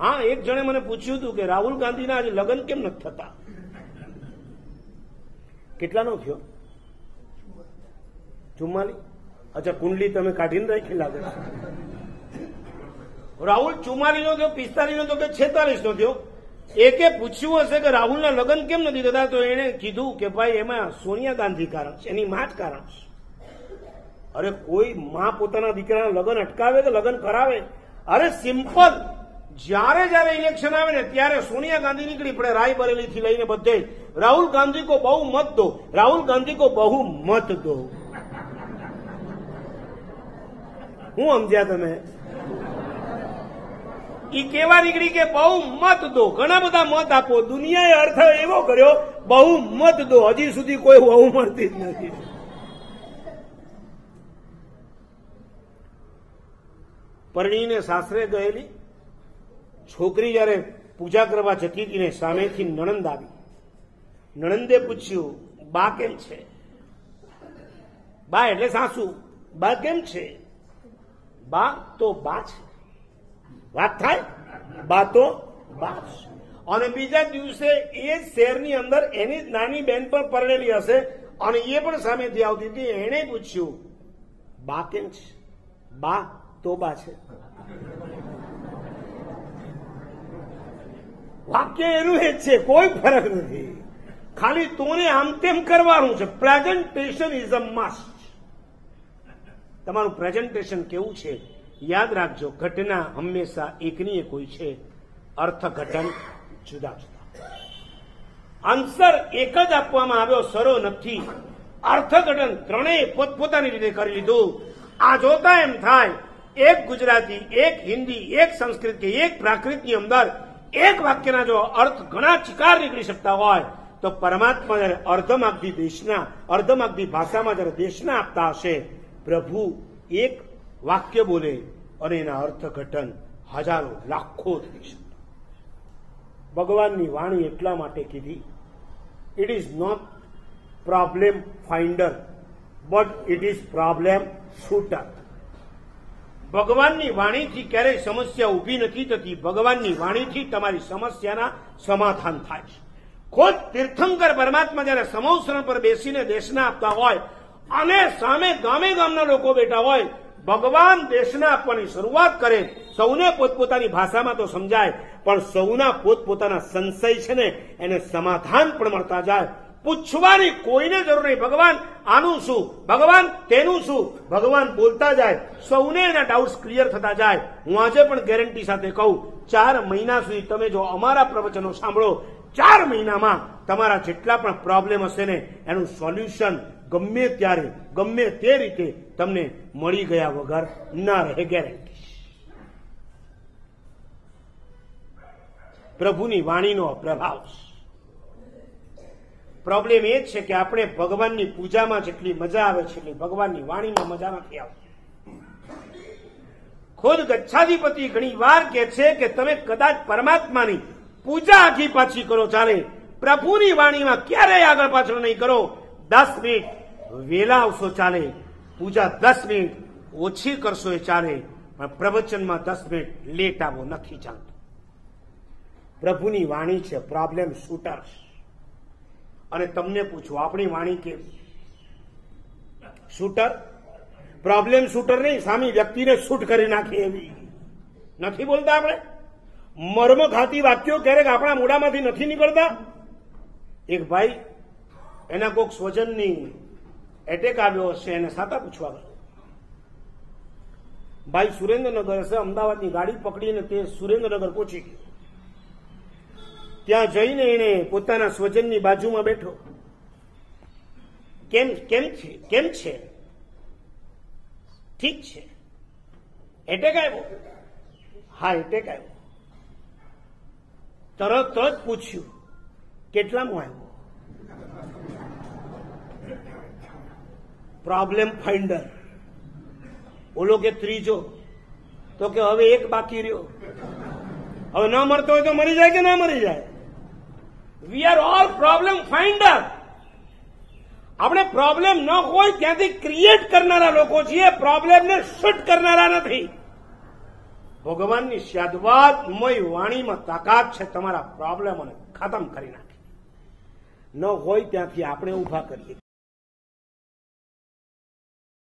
હા, એક જણે મને પૂછ્યું હતું કે રાહુલ ગાંધીના આજે લગ્ન કેમ નથી થતા? કેટલાનો થયો? 44? અચ્છા, કુંડલી તમે કાઢીને રાખી લાગે છે. રાહુલ 44 નો થયો, 45 નો થયો કે 46 નો થયો? એકે પૂછ્યું હશે કે રાહુલના લગ્ન કેમ નથી થતા, તો એને કીધું કે ભાઈ એમાં સોનિયા ગાંધી કારણ છે, એની માં જ કારણ છે. અરે કોઈ માં પોતાના દીકરાના લગ્ન અટકાવે કે લગ્ન કરાવે? અરે સિમ્પલ, જ્યારે ઇલેક્શન આવે ને ત્યારે સોનિયા ગાંધી નીકળી પડે રાયબરેલી થી લઈને બધે, રાહુલ ગાંધી કો બહુ મત દો, રાહુલ ગાંધી કો બહુ મત દો. હું સમજ્યા તમે? ઈ કેવા નીકળી કે બહુ મત દો, ઘણા બધા મત આપો. દુનિયાએ અર્થ એવો કર્યો બહુ મત દો, હજી સુધી કોઈ બહુ મળતી જ નથી. પરણીને સાસરે ગયેલી છોકરી જયારે પૂજા કરવા જતી હતી ને સામેથી નણંદ આવી. નણંદે પૂછ્યું, બા કેમ છે? બા એટલે સાસુ. બા કેમ છે? બા તો બા છે. વાત થાય? બા તો બા છે. અને બીજા દિવસે એ શહેરની અંદર એની નાની બેન પણ પરણેલી હશે અને એ પણ સામેથી આવતી હતી. એને પૂછ્યું, બા કેમ છે? બા તો બા છે. વાક્ય એનું જ છે, કોઈ ફરક નથી. ખાલી તોને આમ તેમ કરવાનું છે. Presentation is a must. તમારું પ્રેઝન્ટેશન કેવું છે યાદ રાખજો. ઘટના હંમેશા એકની એક હોય છે, અર્થઘટન જુદા જુદા. આન્સર એક જ આપવામાં આવ્યો, સરો નથી. અર્થઘટન ત્રણેય પોતપોતાની રીતે કરી લીધું. આ જોતા એમ થાય એક ગુજરાતી, એક હિન્દી, એક સંસ્કૃત કે એક પ્રાકૃતની અંદર એક વાક્યના જો અર્થ ઘણા ચિકાર નીકળી શકતા હોય તો પરમાત્મા જયારે અર્ધમાગધી ભાષામાં જયારે દેશના આપતા હશે, પ્રભુ એક વાક્ય બોલે અને એના અર્થઘટન હજારો લાખો થઈ શકે. ભગવાનની વાણી એટલા માટે કીધી, it is not problem finder but it is problem shooter. ભગવાનની વાણીથી ક્યારેય સમસ્યા ઉભી નથી થતી. ભગવાનની વાણીથી તમારી સમસ્યાના સમાધાન થાય છે. ખુદ તીર્થંકર પરમાત્મા જયારે સમોસણ પર બેસીને દેશના આપતા હોય અને સામે ગામે ગામના લોકો બેઠા હોય, ભગવાન દેશના આપવાની શરૂઆત કરે. સૌને પોતપોતાની ભાષામાં તો સમજાય, પણ સૌના પોતપોતાના સંશય છે ને એને સમાધાન પણ મળતા જાય. પૂછવાની કોઈને જરૂર નહીં. ભગવાન આનું શું, ભગવાન તેનું શું, ભગવાન બોલતા જાય. સૌને એના ડાઉટ્સ ક્લિયર થતા જાય. હું આજે પણ ગેરંટી સાથે કહું, 4 મહિના સુધી તમે જો અમારા પ્રવચનો સાંભળો, 4 મહિનામાં તમારા જેટલા પણ પ્રોબ્લેમ હશે ને એનું સોલ્યુશન ગમે ત્યારે ગમે તે રીતે તમને મળી ગયા વગર ના રહે, ગેરંટી. પ્રભુની વાણીનો પ્રભાવ. પ્રોબ્લેમ એ જ છે કે આપણે ભગવાનની પૂજામાં જેટલી મજા આવે છે એટલી ભગવાનની વાણીમાં મજા નથી આવતી. ખુદ ગચ્છાધિપતિ ઘણી વાર કહે છે કે તમે કદાચ પરમાત્માની પૂજા આખી પાછી કરો ચાલે, પ્રભુની વાણીમાં ક્યારેય આગળ પાછળ નહીં કરો. 10 મિનિટ વેલા આવશો ચાલે, પૂજા 10 મિનિટ ઓછી કરશો એ ચાલે, પણ પ્રવચનમાં 10 મિનિટ લેટ આવો નથી ચાલતું. પ્રભુની વાણી છે પ્રોબ્લેમ શૂટર. અને તમને પૂછું, આપણી વાણી કેવી? શૂટર? પ્રોબ્લેમ શૂટર નહીં, સામી વ્યક્તિને શૂટ કરી નાખે એવી. નથી બોલતા આપણે? મર્મઘાતી વાક્યો ક્યારેક આપણા મોઢામાંથી નથી નીકળતા. એક ભાઈ, એના કોઈક સ્વજનની એટેક આવ્યો હશે, એને સાતા પૂછવા ગયો. ભાઈ સુરેન્દ્રનગર હશે, અમદાવાદની ગાડી પકડીને તે સુરેન્દ્રનગર પહોંચી ગયો. ત્યાં જઈને એને પોતાના સ્વજનની બાજુમાં બેઠો. કેમ છે? ઠીક છે. એટેક આવ્યો? હા, એટેક આવ્યો. તરત જ પૂછ્યું, કેટલામાં આવ્યો? Problem finder. ઓલો કે ત્રીજો. તો કે હવે એક બાકી રહ્યો. હવે ન મરતો હોય તો મરી જાય કે ના મરી જાય? We are all problem finder. આપણે પ્રોબ્લેમ ન હોય ત્યાંથી ક્રિએટ કરનારા લોકો છીએ, પ્રોબ્લેમને શૂટ કરનારા નથી. ભગવાનની સ્યાદવાદમય વાણીમાં તાકાત છે તમારા પ્રોબ્લેમોને ખતમ કરી નાખે. ન હોય ત્યાંથી આપણે ઊભા કરીએ.